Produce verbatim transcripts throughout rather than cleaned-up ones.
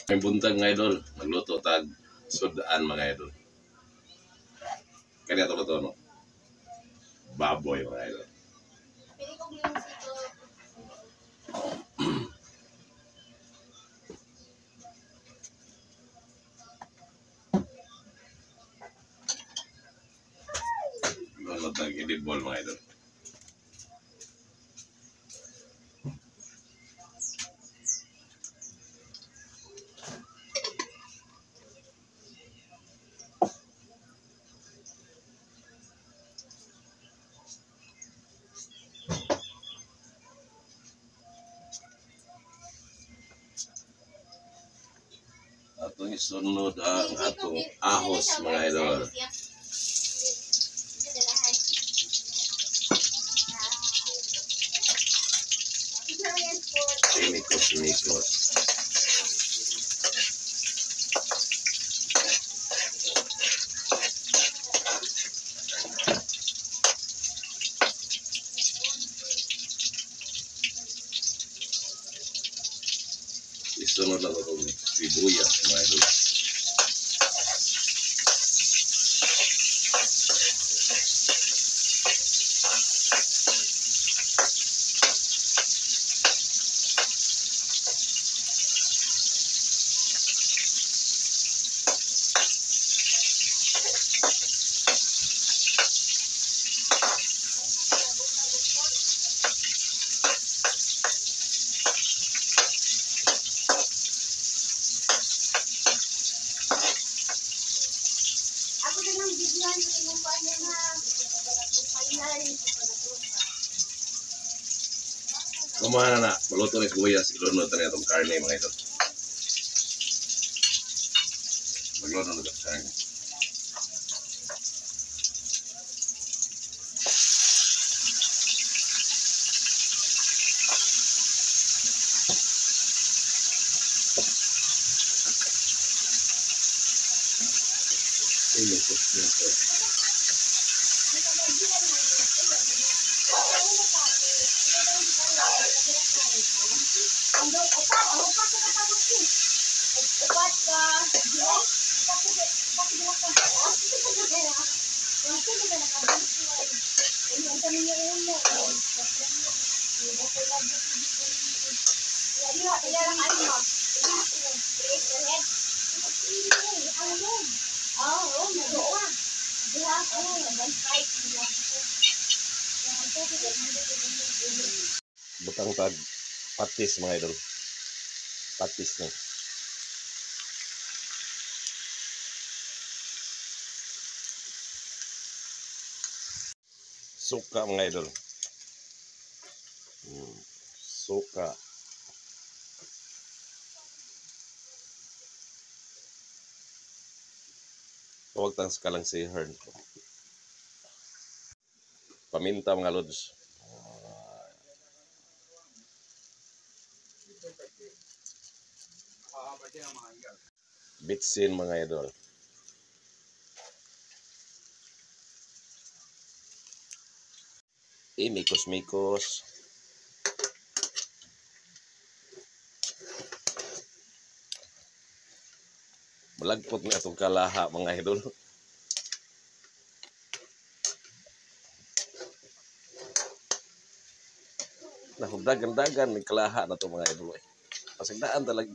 May buntag mga idol, magluto tag sudaan mga idol. Kaya ito luto no? Baboy mga idol. Doon tag idibol mga idol. Atong isunod ang atong ahos mga idol. Sinikos-sinikos. Isunod lang itong sibuyas mga idol. Kumaha na na, maluto na sibuyas, ilunod na itong karne mga idol. Maglunod na itong karne. Sinikos-sinikos. Butang tag patis mga idol. Patis na. Suka mga idol. Hmm, suka. Huwag tang skalang sihern. Paminta mga lods. Bitsin mga idol. Imikos-mikos. Malagpot nga itong kalaha mga idol. Nahugdagan-dagan may kalaha na ito mga idol. Pasigdaan talaga.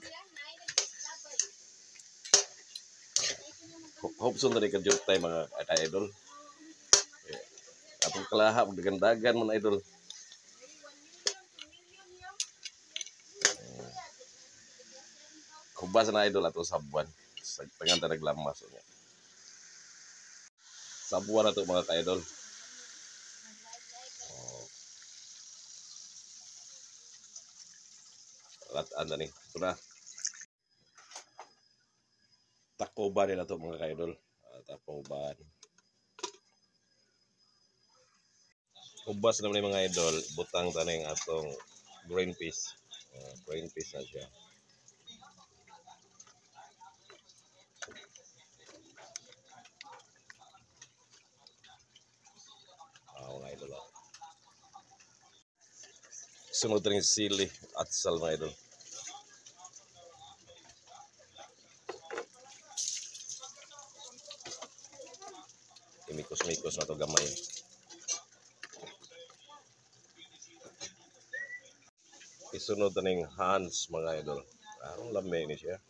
Hope soon na rin ka-joke tayo mga ka-idol. Atong kalaha, magdagan-dagan mga idol. Kubas na idol ato sabuan. Paganta naglamas. Sabuan na ito mga ka-idol. Lataan na ni. Ito na. Takoban nila ito mga ka-idol. Takoban. Ubas naman yung mga idol. Butang taning atong green peas. Uh, green peas na siya. Ah, mga idol. Sunod rin sili at sal mga idol. Imikos-mikos na to gamay. Isunod taning Hans mga idol. Arong lami ni siya.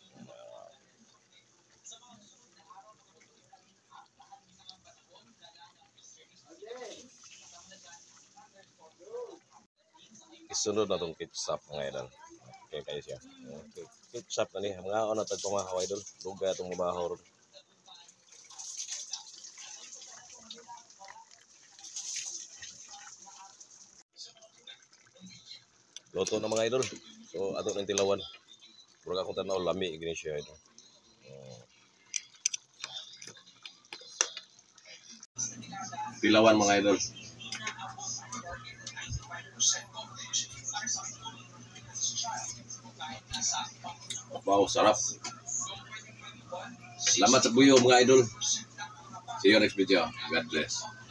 Isunod na tong ketchup mga idol. Okay kayo siya. Okay. Ketchup na ni. Mga ako na tagpumahaw idol. Luga itong mabahaw ron. Luto na mga idol. So ato ng tilawan. Murag akong tanaw lami gini siya idol. Uh, tilawan mga idol. Wow, sarap. Salamat sa buyo mga idol. See you next video. God bless.